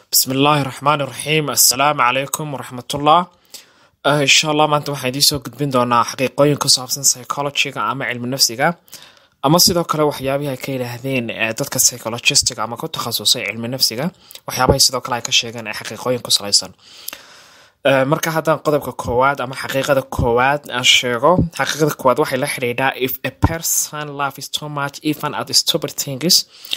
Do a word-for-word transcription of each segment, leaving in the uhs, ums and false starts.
بسم الله الرحمن الرحيم السلام عليكم ورحمة الله. آه إن شاء الله maanta waxaan idiin soo gudbin doonaa xaqiiqooyin ku saabsan psychology-ga ama cilmi nafsiga ama sidoo kale waxyaabaha ay ka yiraahdeen dadka psychologists-ga ama ku takhasusay cilmi nafsiga waxyaabaha sidoo kale ay ka sheegaan ee xaqiiqooyin ku salaysan. آه marka haddaan qodobka koowaad ama xaqiiqada koowaad aan sheego xaqiiqada koowaad waxay la xiriirtaa if a person loves too much even at stupid things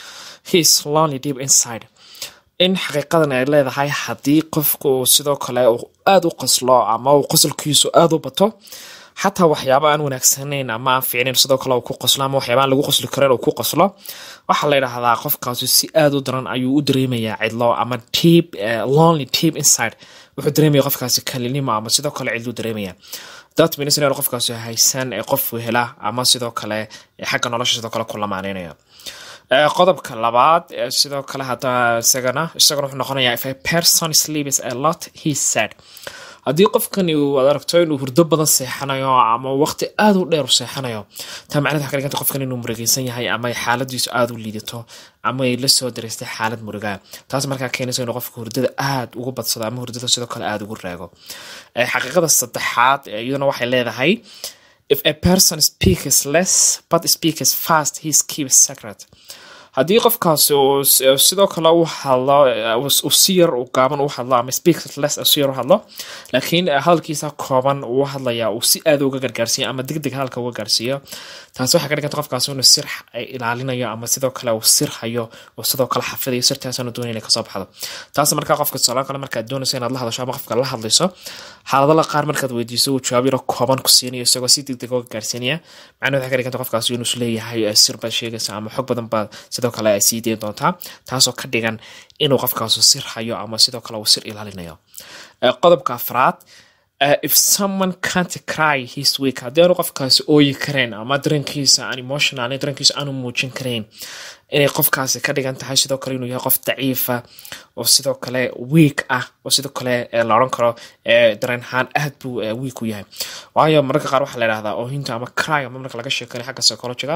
he is lonely deep inside. in xaqiiqadan ay leedahay haddii qofku sidoo kale uu aad u qoslo ama uu qosolkiisu aad u bato xataa waxyaabo aan wanaagsanayn ama aan fiicnayn sidoo kale uu ku qoslo ama waxyaabo aan lagu qosli karin uu ku qoslo waxa la yiraahdaa qofkaasi si aad u daran ayuu u dareemayaa cidlo ama deep uh, lonely deep inside wuxuu dareemayaa qofkaasi kalinimo ama sidoo kale cidlo dareemaya dad means inuu qofkaasi haysan ee qof hela ama sidoo kale xagga nolosha sidoo kale ku lamaanaynayo qodobka labaad sidoo kale hada isagana isagana wuxuu noqonayaa if a person sleeps a lot he said haddii qofkan uu aragto inuu hurdo badan seexanayo ama waqti aad u dheer u seexanayo taa macnaheedu waxa ka dhiganta qofkan inuu murugaysan yahay ama xaaladiisu aad u liidato ama ay la soo dareystay xaalad muruga taas markaa keenaysa inuu qofku hurdada aad ugu badsado ama hurdada sidoo kale aad ugu raago xaqiiqada saddexaad iyaduna waxay leedahay if a person speaks less but speaks fast he keeps secret haddii qofkaas uu sidoo kale uu hadlo uu si yar u gaaban u hadlo ama speaks less si yar u hadlo laakiin hadalkiisa kooban uu hadlaya uu si aad uga gargaarsiyo ama degdeg halka uga gaarsiyo taas waxa ka dhiganta qofkaas inuu sir ilaalinayo ama sidoo kale uu sir hayo oo sidoo kale xafidayo sirtaas aanu doonayna ka soo baxdo taas markaa qofka salaam kale markaa doonaysa inaad la hadasho ama qofka la hadlayso xaaladaha qaar markaad weydiiso uu jawaab yar kooban ku siinayo isagoo si degdeg uga gaarsiinaya macnaheedu waxa ka dhiganta qofkaas inuu isleeyahay sir baad sheegaysa ama xog badan baad sidoo kale ay sii deyn doontaa taasoo ka dhigan inuu qofkaas sir hayo ama sidoo kale uu sir ilaalinayo qodobka afraad Uh, if someone can't cry he's weak haddii aanu qofkaasi ooyi kareen ama dareenkiisa aan emotional dareenkiisa aanu muujin kareen inay qofkaasi ka dhigan tahay sidoo kale inuu yahay qof daciifa oo sidoo kale weak ah oo sidoo kale la oran karo dareen ahaan aad buu weak u yahay waayo mararka qaar waxaa la yidhahdaa oohinta ama cry ama marka laga sheekanayo xagga psychology-ga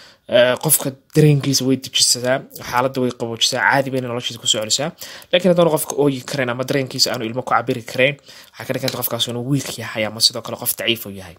qofka dareenkiisa way dejisadaa xaaladda way qaboojisaa caadi bayna noloshiisa ku soo celisaa laakiin haddana qofka ooyi kareen ama dareenkiisa aanu ilmo ku cabiri kareen waxaa ka dhiganta qofkaas inuu weak yahay ama sidoo kale qof daciif u yahay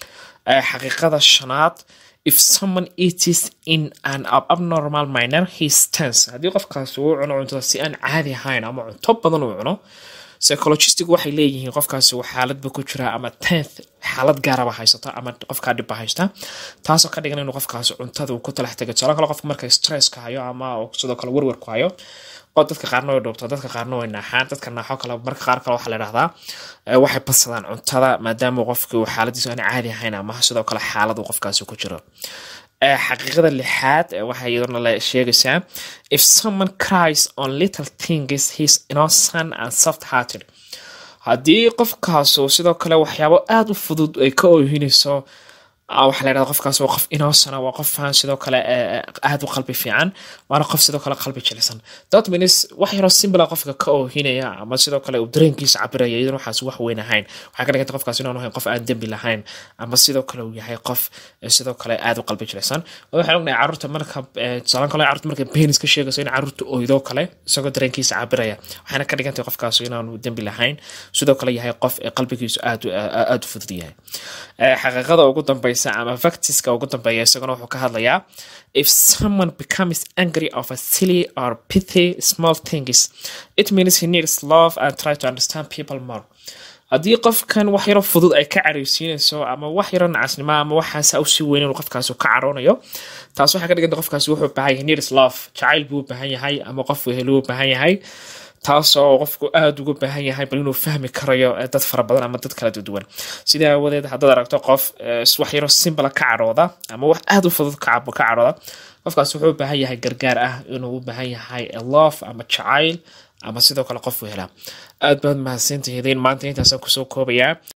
xaqiiqada shanaad if someone eats in an abnormal manner he stands haddii qofkaas uu cuno cuntada si aan caadi ahayn ama cunto badan uu cuno psychologistigu waxay leeyihiin qofkaasi uu xaaladba ku jira ama tenth xaalad gaaraba haysata ama qofka dhibba haysta taasoo ka dhigan inuu qofkaasi cuntada uu ku talax tago jalo kale qofka marka stress ka hayo ama sidoo kale warwar ku hayo oo dadka qaarna way dhoobto dadka qaarna way naaxaan dadka naaxo kale marka qaar kale waxa la yiraahdaa waxay basadaan cuntada maadaama qofku uu xaaladiisu aan caadi ahayn ama sidoo kale xaalad uu qofkaasi ku jiro xaqiiqada lixaad waxay iyaduna la sheegaysaa if someone cries on little things he's innocent and soft hearted haddii qofkaas sidoo kale waxyaabo aad u fudud ay ka oohinayso waxa la yiraahdaa qofkaas waa qof innocent waa qof aan sidoo kale aad u qalbi fiican waana qof sidoo kale qalbi jilicsan that means wax yar oo simple qofka ka oohinaya ama sidoo kale uu dareenkiisa cabiraya iyadoo waxaas wax weyn ahayn waxa ka dhiganta qofkaas inuu yahay qof aan dambi lahayn ama sidoo kale uu yahay qof sidoo kale aad u qalbi jilicsan waxaan ognahay carruurta marka salan kale carruurta marka penis ka sheegayso in carruurta ooydo kale isagoo dareenkiisa cabiraya waxaana ka dhiganta qofkaas inuu dambi lahayn sidoo kale yahay qof qalbigiisu aad aad u fudud yahay xaqiiqada ugu dambaysa ama factiska ugu dambeeya isaguna wuxuu ka hadlayaa if someone becomes angry over silly or petty small things it means he needs love and try to understand people more haddii qofkan wax yaro fudud ay ka careysiinayso ama wax yaro nacasnimo ama waxaasa u sii weyn inuu qofkaasi ka caroonayo taas waxaa ka dhiganta qofkaasi wuxuu baahan yahay needs love jacayl buu baahan yahay ama qof wehel uu baahan yahay taasoo qofku aad ugu baahan yahay bal inuu fahmi karayo dad fara badan ama dad kala duwan sida awadeed haddaad aragto qof wax yaro simple ka carooda ama wax aad u fudud ka cabo ka carooda qofkaas wuxuu u baahan yahay gargaar ah inuu u baahan yahay love ama jacayl ama sidoo kale qof wehela aad baad mahadsantihiin maanta intaasaan kusoo koobayaa